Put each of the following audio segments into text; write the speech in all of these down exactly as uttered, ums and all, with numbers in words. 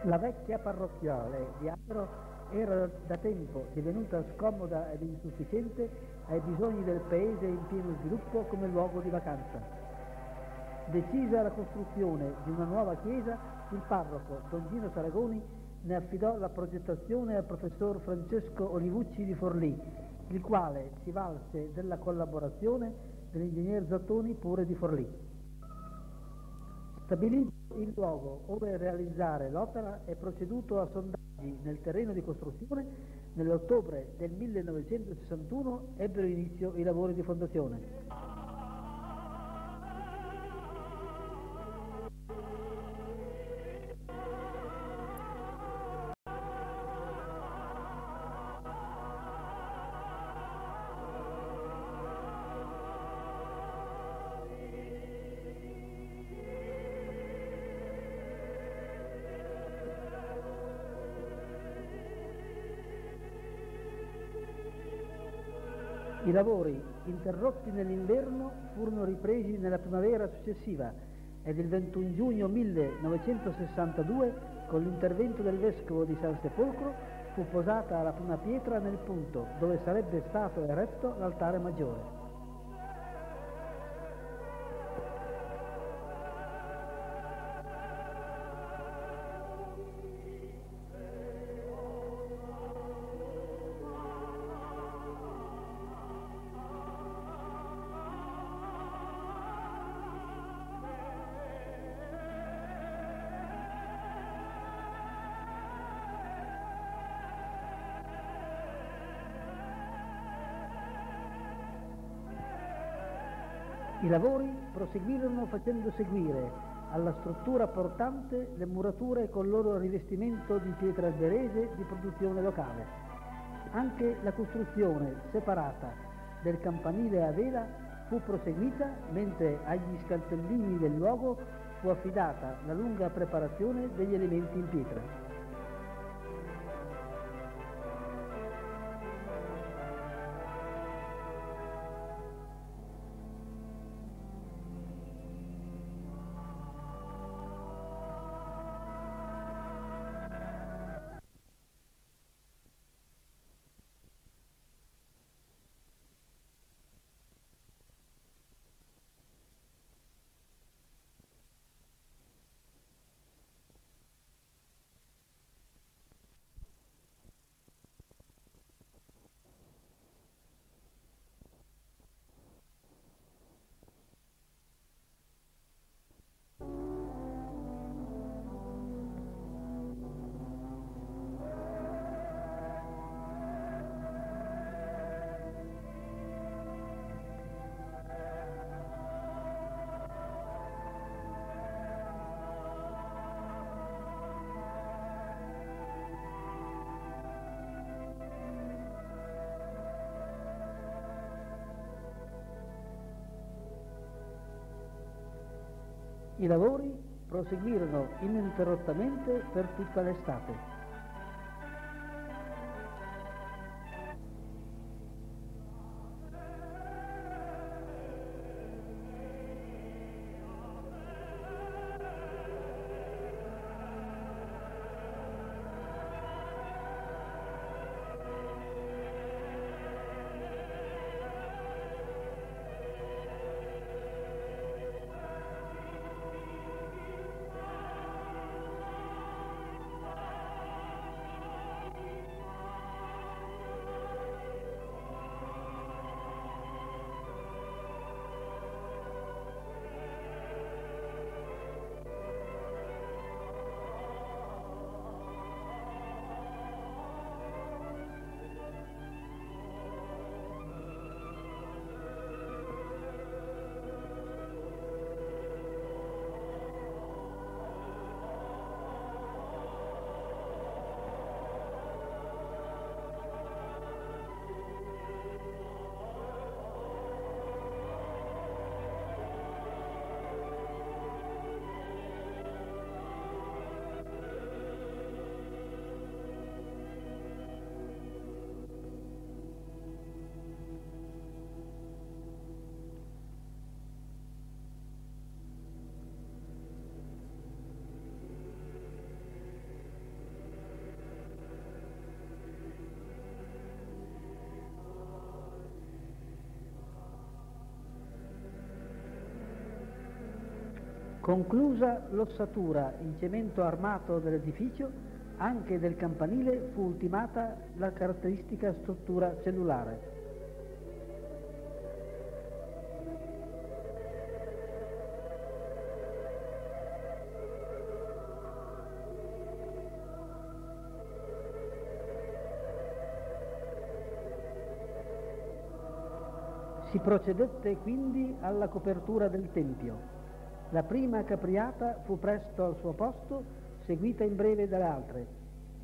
La vecchia parrocchiale di Agro era da tempo divenuta scomoda ed insufficiente ai bisogni del paese in pieno sviluppo come luogo di vacanza. Decisa la costruzione di una nuova chiesa, il parroco Don Gino Saragoni ne affidò la progettazione al professor Francesco Olivucci di Forlì, il quale si valse della collaborazione dell'ingegner Zattoni pure di Forlì. Stabilito il luogo dove realizzare l'opera è proceduto a sondaggi nel terreno di costruzione. Nell'ottobre del millenovecentosessantuno ebbero inizio i lavori di fondazione. I lavori, interrotti nell'inverno, furono ripresi nella primavera successiva ed il ventuno giugno millenovecentosessantadue, con l'intervento del vescovo di San Sepolcro, fu posata la prima pietra nel punto dove sarebbe stato eretto l'altare maggiore. I lavori proseguirono facendo seguire alla struttura portante le murature con loro rivestimento di pietra alberese di produzione locale. Anche la costruzione separata del campanile a vela fu proseguita, mentre agli scalpellini del luogo fu affidata la lunga preparazione degli elementi in pietra. I lavori proseguirono ininterrottamente per tutta l'estate. Conclusa l'ossatura in cemento armato dell'edificio, anche del campanile fu ultimata la caratteristica struttura cellulare. Si procedette quindi alla copertura del tempio. La prima capriata fu presto al suo posto, seguita in breve dalle altre.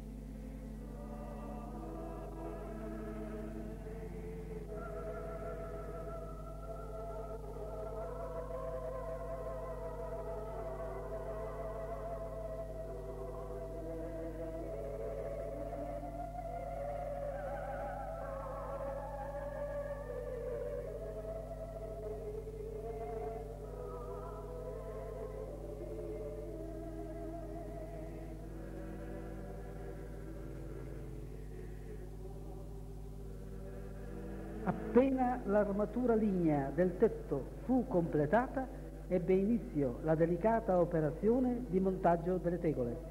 Appena l'armatura lignea del tetto fu completata, ebbe inizio la delicata operazione di montaggio delle tegole.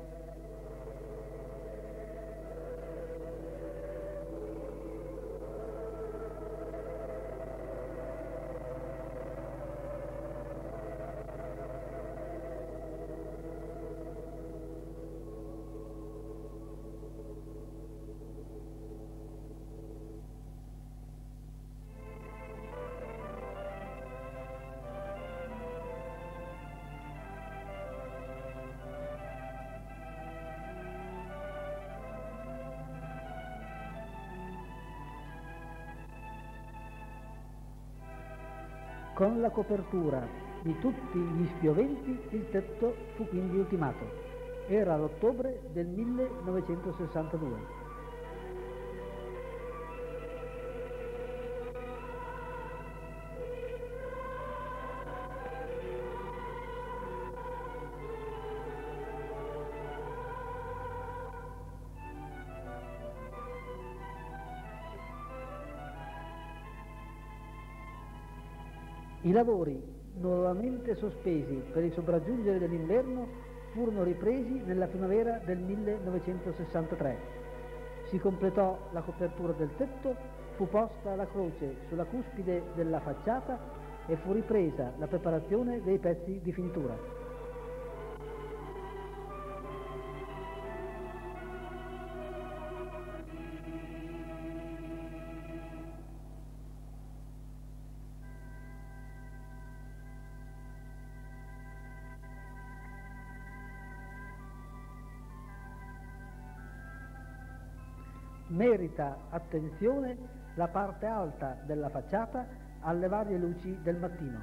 Con la copertura di tutti gli spioventi il tetto fu quindi ultimato. Era l'ottobre del millenovecentosessantadue. I lavori, nuovamente sospesi per il sopraggiungere dell'inverno, furono ripresi nella primavera del millenovecentosessantatré. Si completò la copertura del tetto, fu posta la croce sulla cuspide della facciata e fu ripresa la preparazione dei pezzi di fintura. Merita attenzione la parte alta della facciata alle varie luci del mattino.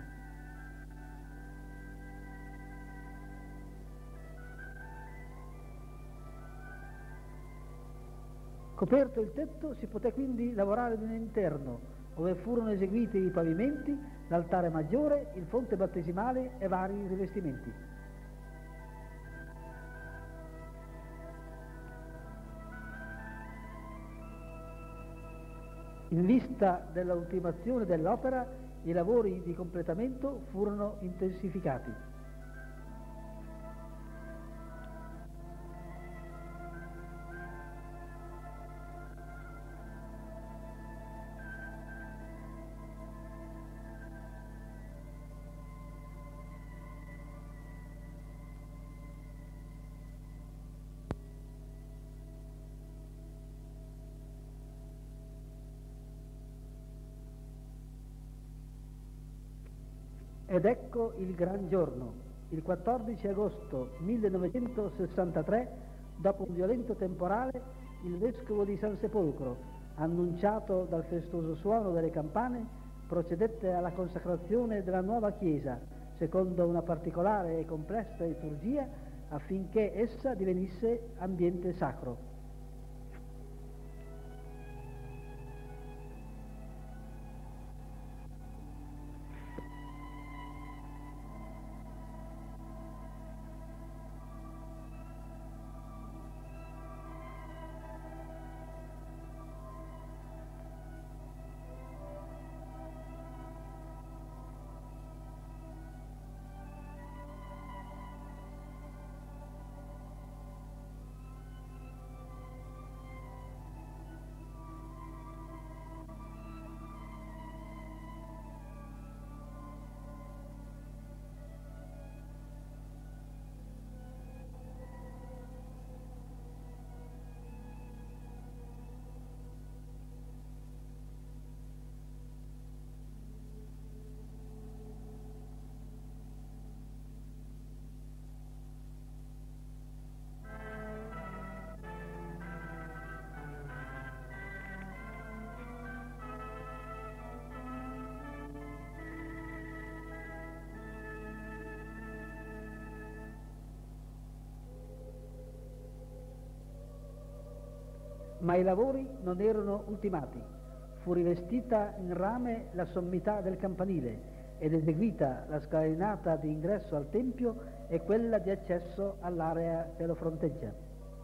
Coperto il tetto si poté quindi lavorare nell'interno, dove furono eseguiti i pavimenti, l'altare maggiore, il fonte battesimale e vari rivestimenti. In vista della ultimazione dell'opera, i lavori di completamento furono intensificati. Ed ecco il gran giorno, il quattordici agosto millenovecentosessantatré, dopo un violento temporale, il vescovo di San Sepolcro, annunciato dal festoso suono delle campane, procedette alla consacrazione della nuova chiesa, secondo una particolare e complessa liturgia, affinché essa divenisse ambiente sacro. Ma i lavori non erano ultimati. Fu rivestita in rame la sommità del campanile ed eseguita la scalinata di ingresso al tempio e quella di accesso all'area che lo fronteggia.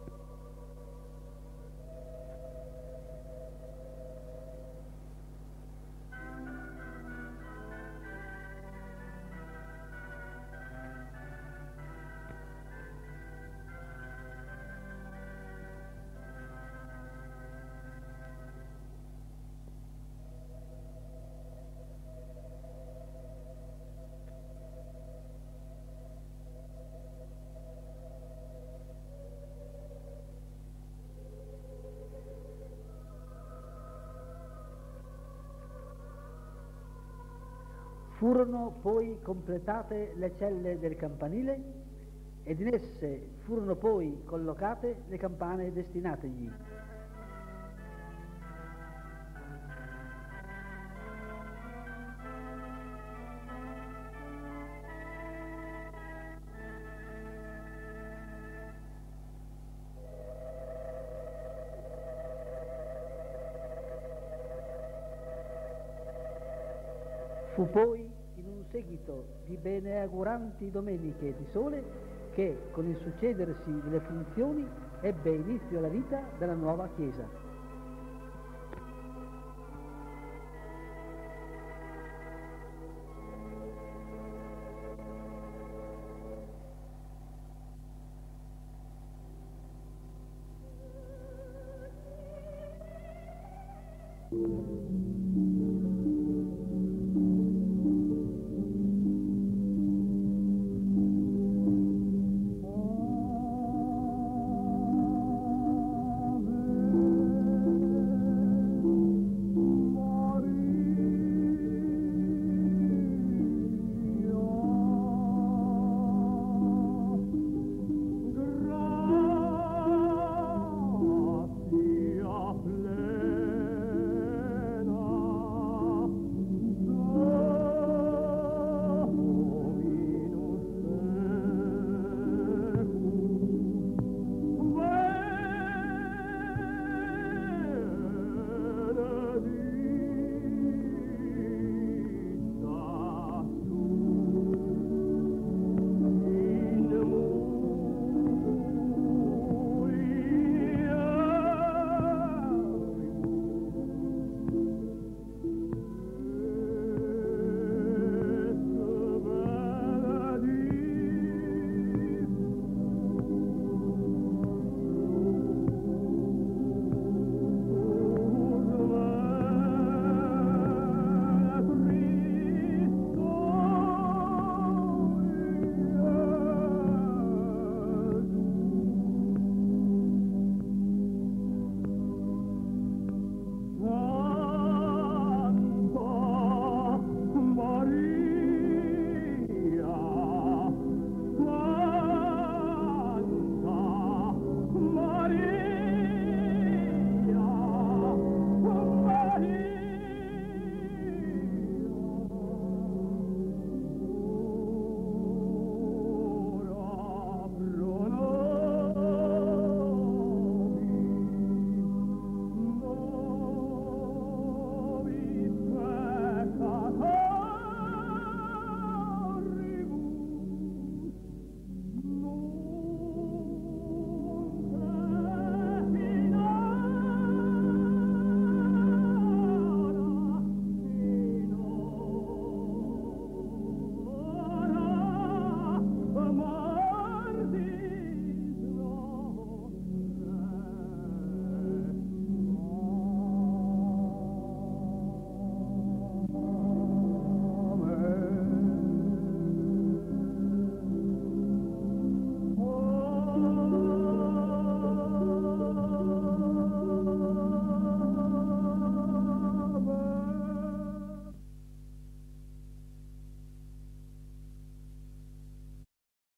Furono poi completate le celle del campanile ed in esse furono poi collocate le campane destinategli. Fu poi in un seguito di beneauguranti domeniche di sole che, con il succedersi delle funzioni, ebbe inizio la vita della nuova chiesa. Thank you.